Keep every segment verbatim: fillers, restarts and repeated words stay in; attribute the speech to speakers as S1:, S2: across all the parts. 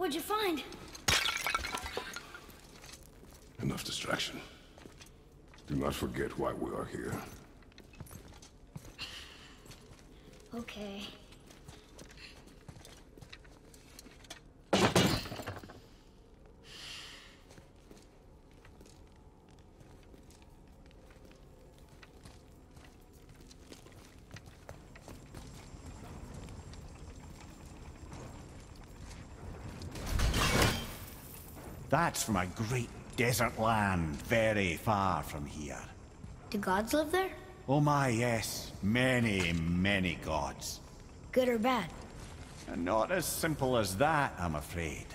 S1: What'd you find?
S2: Enough distraction. Do not forget why we are here.
S1: Okay.
S3: That's from a great desert land very far from here.
S1: Do gods live there?
S3: Oh my, yes. Many, many gods.
S1: Good or bad?
S3: And not as simple as that, I'm afraid.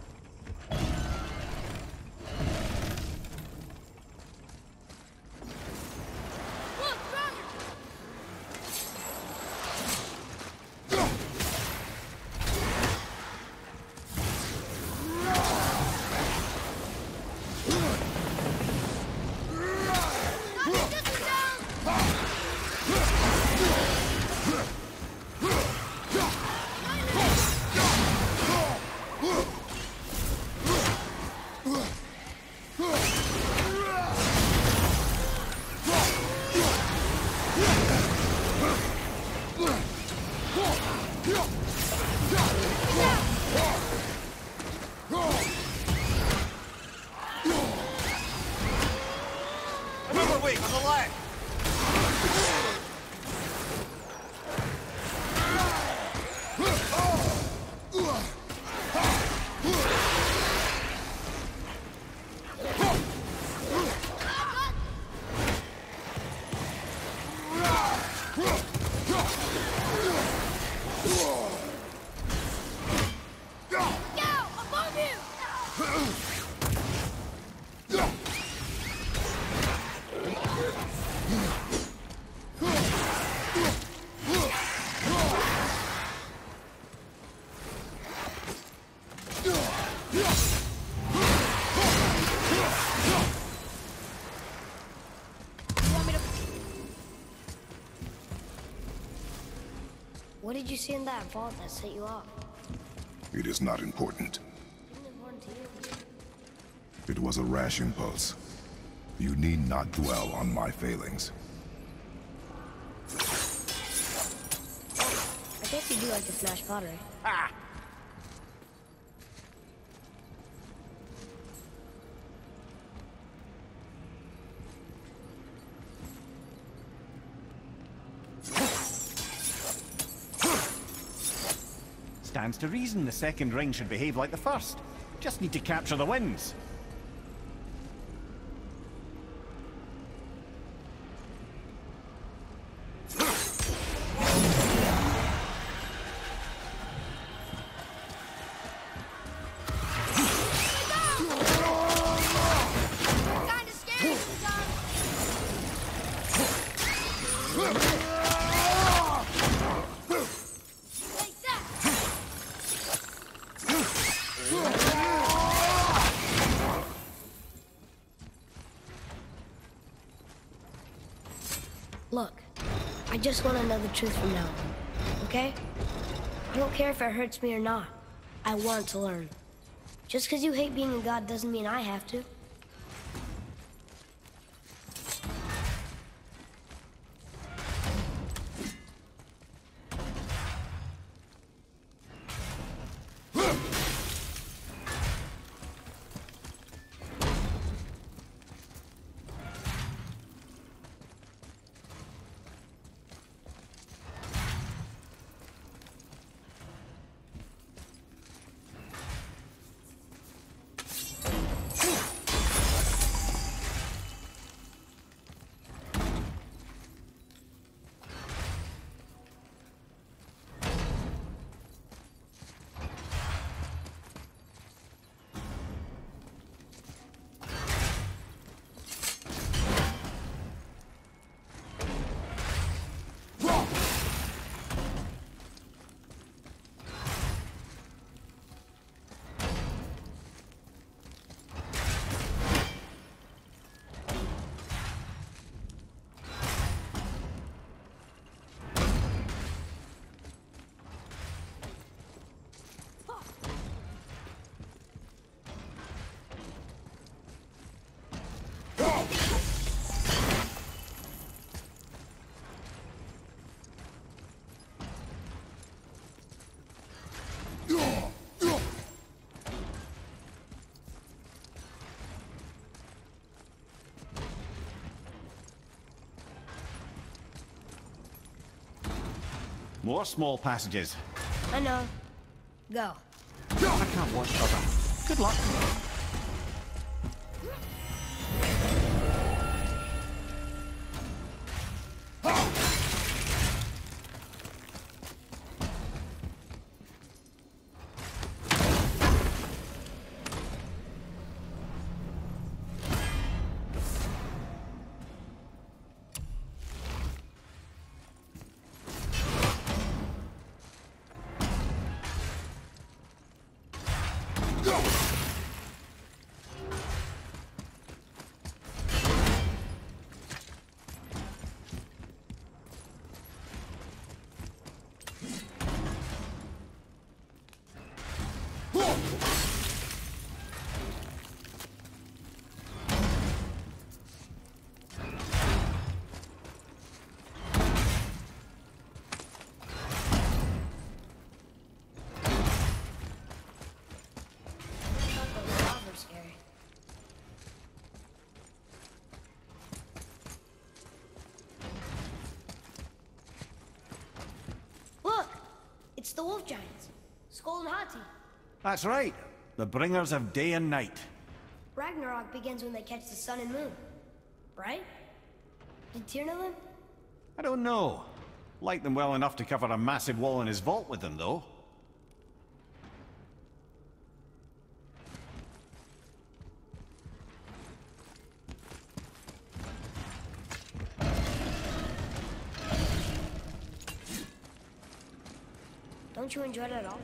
S1: What did you see in that vault that set you off?
S2: It is not important.
S1: Isn't it important to you?
S2: It was a rash impulse. You need not dwell on my failings.
S1: I guess you do like to smash pottery.
S3: Ah! Stands to reason the second ring should behave like the first. Just need to capture the winds.
S1: Look, I just want to know the truth from now on, okay? I don't care if it hurts me or not. I want to learn. Just because you hate being a god doesn't mean I have to.
S3: More small passages.
S1: I know. Go.
S3: I can't watch other. Good luck.
S1: It's the wolf giants, Skull and Hati.
S3: That's right. The bringers of day and night.
S1: Ragnarok begins when they catch the sun and moon, right? Did Tyr know them?
S3: I don't know. Like them well enough to cover a massive wall in his vault with them, though.
S1: Don't you enjoy it at all?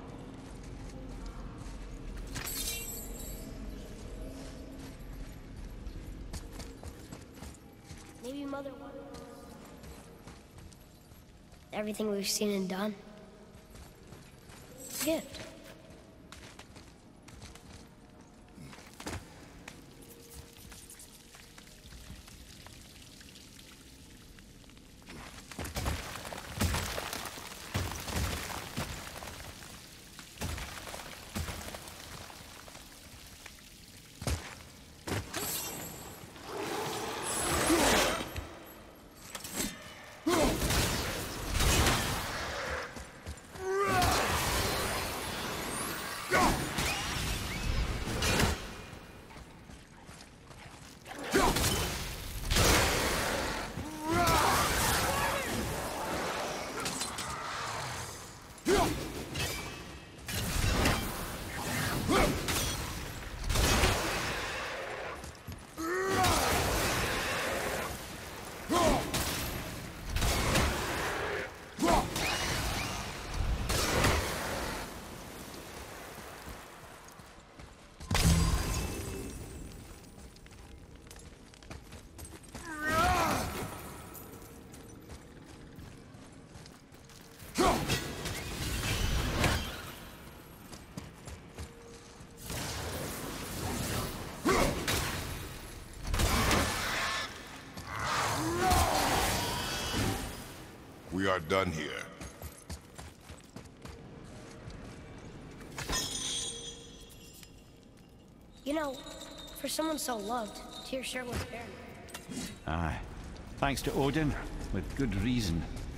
S1: Maybe Mother wanted everything we've seen and done. Gift.
S2: We are done here.
S1: You know, for someone so loved, Tyr sure was fair.
S3: Aye. Thanks to Odin, with good reason.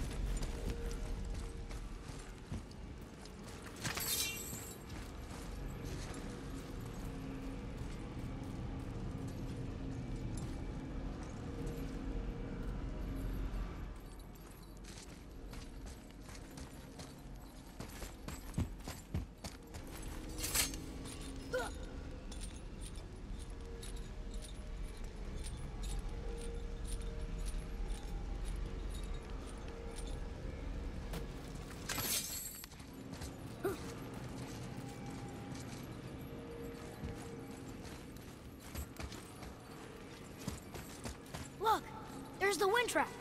S1: Look, there's the wind trap.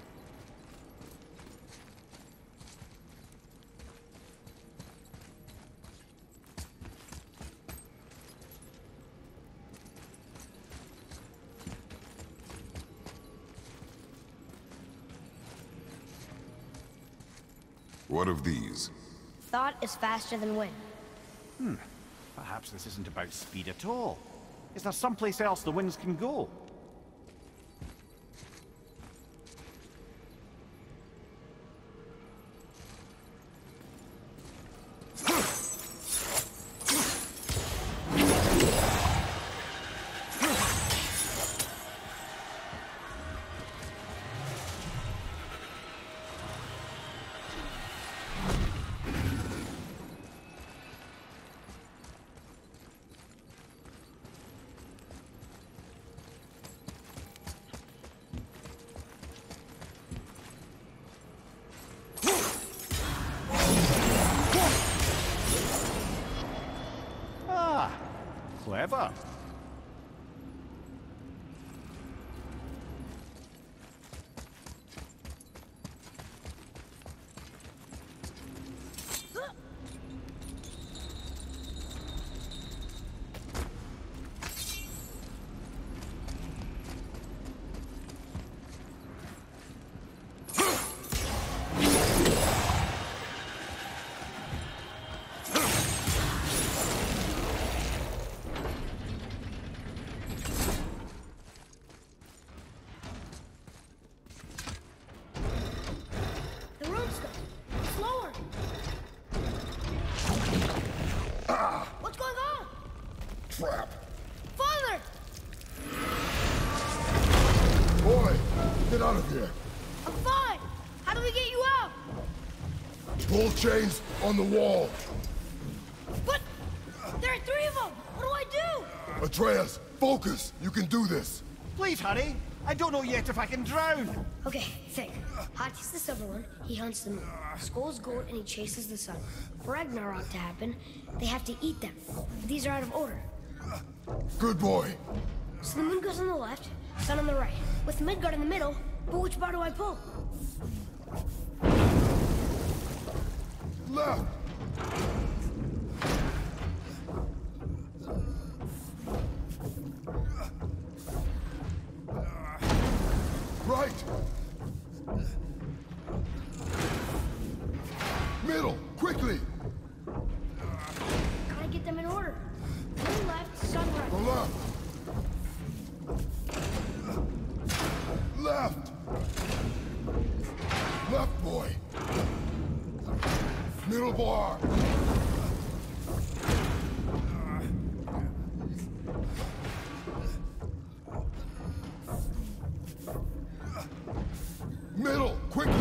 S2: What of these?
S1: Thought is faster than wind.
S3: Hmm. Perhaps this isn't about speed at all. Is there someplace else the winds can go? Clever.
S2: Trap!
S1: Father!
S2: Boy, get out of here!
S1: I'm fine! How do we get you out?
S2: Pull chains on the wall!
S1: But there are three of them! What do I do?
S2: Atreus, focus! You can do this!
S3: Please hurry! I don't know yet if I can drown!
S1: Okay, think. Hati's the silver one, he hunts the moon. Skull's gold and he chases the sun. For Ragnarok to happen, they have to eat them. These are out of order.
S2: Good boy!
S1: So the moon goes on the left, sun on the right. With Midgard in the middle, but which bar do I pull?
S2: Left! Right! Middle, quickly!
S1: Gotta get them in order. Moon left, sun right.
S2: Go left! Left! Left, boy! Middle bar! Middle, quickly!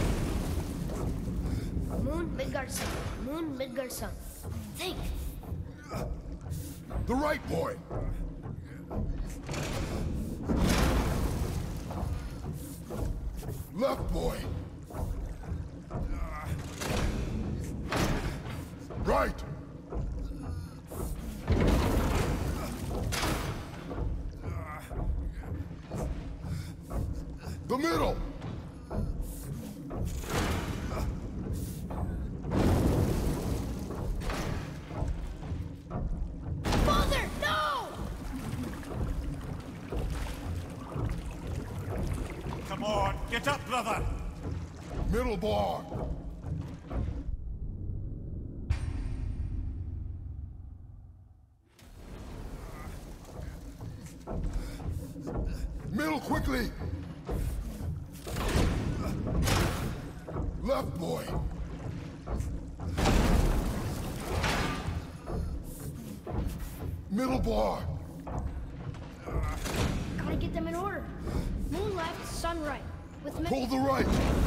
S1: Moon, Midgard, sun. Moon, Midgard, sun. Think.
S2: The right, boy! Left, boy! Right! The middle!
S1: Father, no!
S3: Come on, get up, brother!
S2: Middle bar! Middle, quickly! Left, boy! Middle bar!
S1: Gotta get them in order. Moon left, sun right. With Mid-
S2: Pull the right!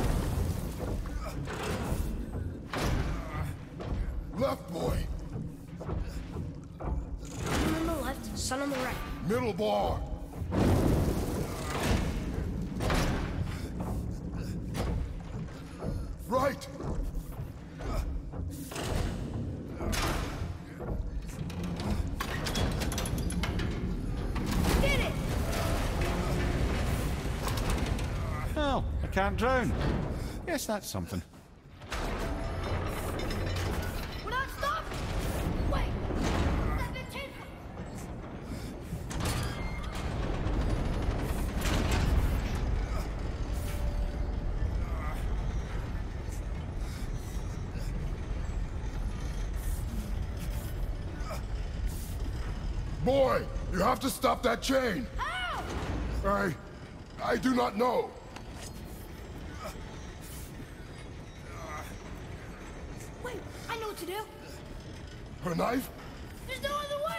S2: Left, boy!
S1: Moon on the left, sun on the right.
S2: Middle bar! Right!
S1: Did it!
S3: Well, I can't drown. Yes, that's something.
S1: We're not stopping! Wait! That's been taken!
S2: Boy, you have to stop that chain!
S1: How?
S2: I... I do not know.
S1: Wait, I know what to do.
S2: Her knife?
S1: There's no other way!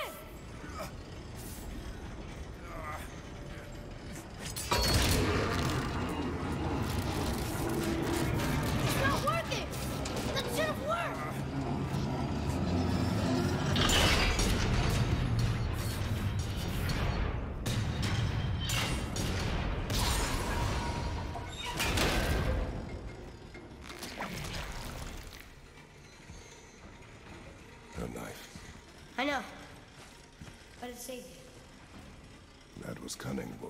S1: It's not working! That should have worked!
S2: Her knife.
S1: I know. but it saved you.
S2: That was cunning, boy.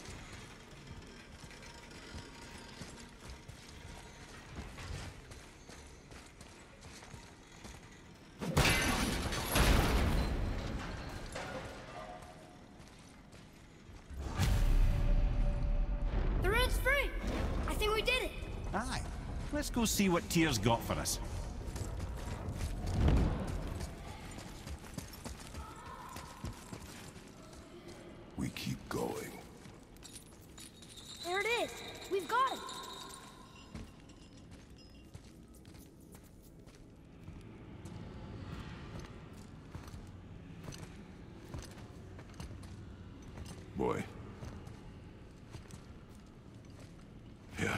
S1: The red's free! I think we did it!
S3: Aye. Let's go see what Tyr's got for us.
S2: We keep going.
S1: There it is! We've got it!
S2: Boy. Yeah.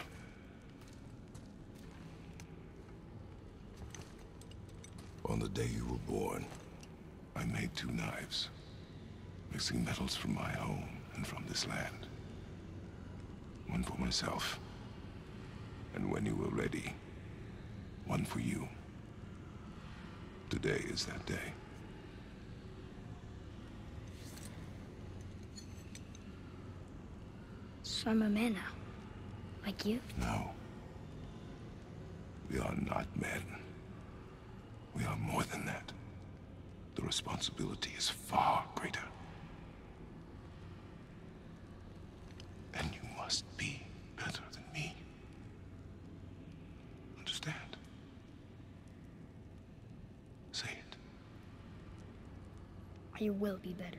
S2: On the day you were born, I made two knives, mixing metals from my home and from this land. One for myself, and when you were ready, one for you. Today is that day.
S1: So I'm a man now. Like you?
S2: No. We are not men. We are more than that. The responsibility is far greater. And you must be better than me. Understand? Say it.
S1: I will be better.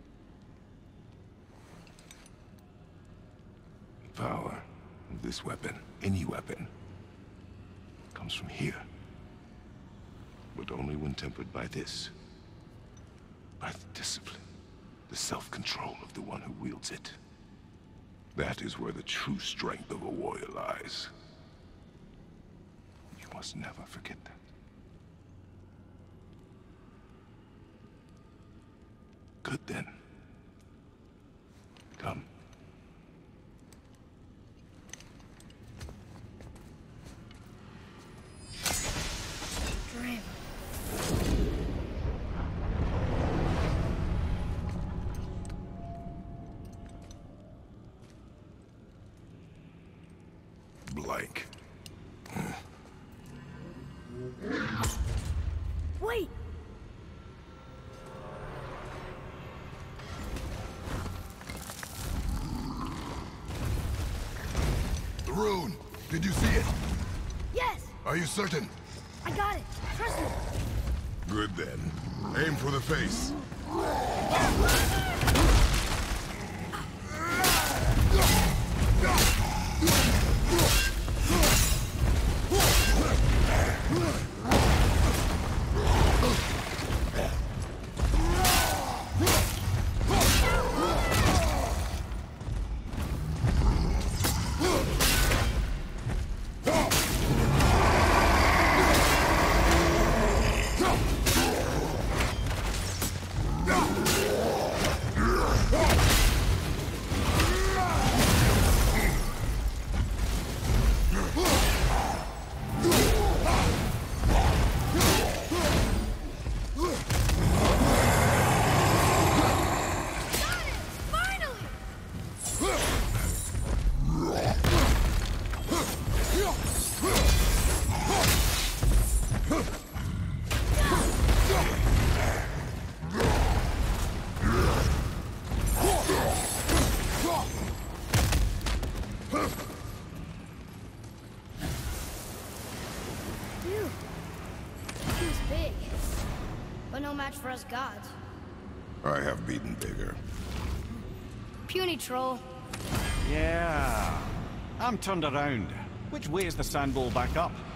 S2: The power of this weapon, any weapon, comes from here. But only when tempered by this. By the discipline, the self-control of the one who wields it. That is where the true strength of a warrior lies. You must never forget that. Good then. Come.
S1: Dream.
S2: Blank.
S1: Wait!
S2: The rune! Did you see it?
S1: Yes!
S2: Are you certain?
S1: I got it! Trust me!
S2: Good then. Aim for the face.
S1: Phew. He was big. But no match for us gods.
S2: I have beaten bigger.
S1: Puny troll.
S3: Yeah. I'm turned around. Which way is the sand bowl back up?